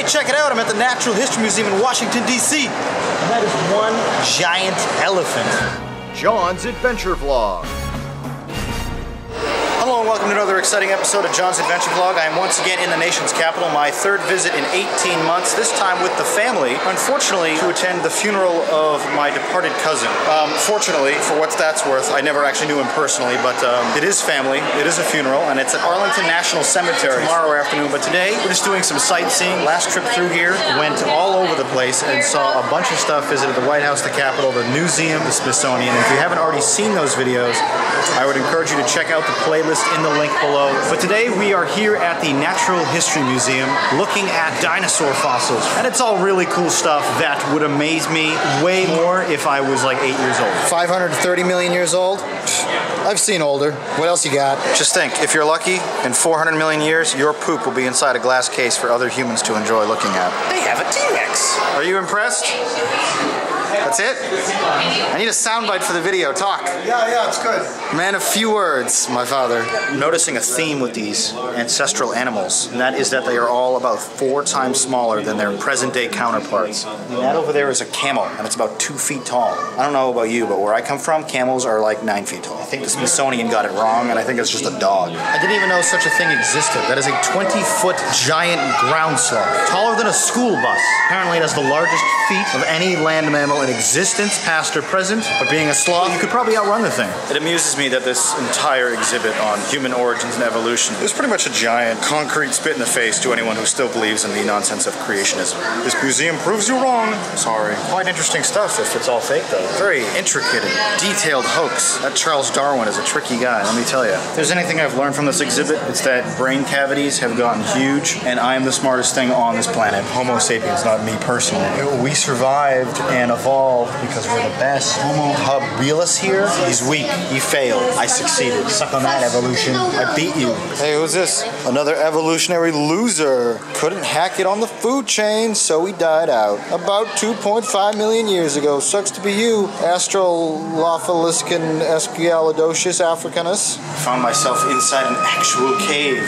Hey, check it out, I'm at the Natural History Museum in Washington, D.C. And that is one giant elephant. John's Adventure Vlog. Hello and welcome to another exciting episode of John's Adventure Vlog. I am once again in the nation's capital, my third visit in 18 months, this time with the family, unfortunately to attend the funeral of my departed cousin. Fortunately, for what that's worth, I never actually knew him personally, but it is family, it is a funeral, and it's at Arlington National Cemetery tomorrow afternoon. But today, we're just doing some sightseeing. Last trip through here, went all over the place and saw a bunch of stuff, visited the White House, the Capitol, the museum, the Smithsonian. And if you haven't already seen those videos, I would encourage you to check out the playlist in the link below. But today we are here at the Natural History Museum looking at dinosaur fossils. And it's all really cool stuff that would amaze me way more if I was like 8 years old. 530 million years old? I've seen older. What else you got? Just think, if you're lucky, in 400 million years, your poop will be inside a glass case for other humans to enjoy looking at. They have a T-Rex. Are you impressed? That's it? I need a soundbite for the video. Talk. Yeah, it's good. Man of few words, my father. Noticing a theme with these ancestral animals, and that is that they are all about 4 times smaller than their present-day counterparts. And that over there is a camel, and it's about 2 feet tall. I don't know about you, but where I come from, camels are like 9 feet tall. I think the Smithsonian got it wrong, and I think it's just a dog. I didn't even know such a thing existed. That is a 20-foot giant ground sloth, taller than a school bus. Apparently it has the largest feet of any land mammal in existence, past or present, but being a sloth, you could probably outrun the thing. It amuses me that this entire exhibit on human origins and evolution is pretty much a giant concrete spit in the face to anyone who still believes in the nonsense of creationism. This museum proves you wrong. Sorry. Quite interesting stuff if it's all fake though. Very intricate and detailed hoax. That Charles Darwin is a tricky guy, let me tell you. If there's anything I've learned from this exhibit, it's that brain cavities have gotten huge and I am the smartest thing on this planet. Homo sapiens, not me personally. We survived and evolved because we're the best. Homo habilis here, he's weak. He failed. I succeeded. Suck on that, evolution. I beat you. Hey, who's this? Another evolutionary loser. Couldn't hack it on the food chain, so he died out. About 2.5 million years ago. Sucks to be you, Australopithecus espialidocious africanus. Found myself inside an actual cave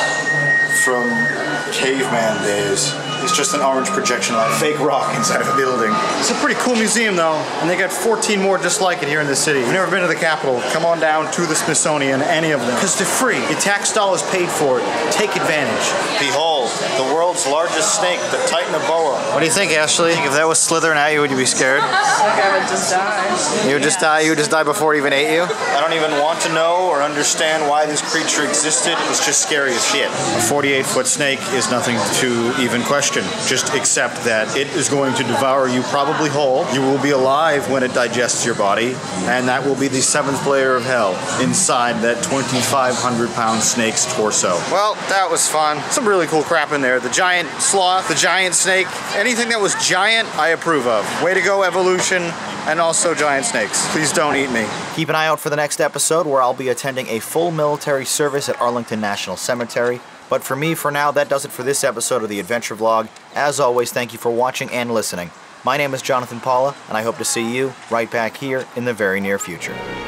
from caveman days. It's just an orange projection light, fake rock inside of a building. It's a pretty cool museum though, and they got 14 more just like it here in the city. If you've never been to the Capitol, come on down to the Smithsonian, any of them, because they're free. Your tax dollars paid for it. Take advantage. Behold, the world's largest snake, the Titanoboa. What do you think, Ashley? If that was slithering at you, would you be scared? I would just die. You would just die? You would just die before it even ate you? I don't even want to know or understand why this creature existed. It's just scary as shit. A 48-foot snake is nothing to even question. Just accept that it is going to devour you probably whole. You will be alive when it digests your body, and that will be the 7th layer of hell inside that 2,500-pound snake's torso. Well, that was fun. Some really cool crap in there. The giant sloth, the giant snake, anything that was giant, I approve of. Way to go, evolution, and also giant snakes. Please don't eat me. Keep an eye out for the next episode where I'll be attending a full military service at Arlington National Cemetery. But for me, for now, that does it for this episode of the Adventure Vlog. As always, thank you for watching and listening. My name is Jonathan Paula, and I hope to see you right back here in the very near future.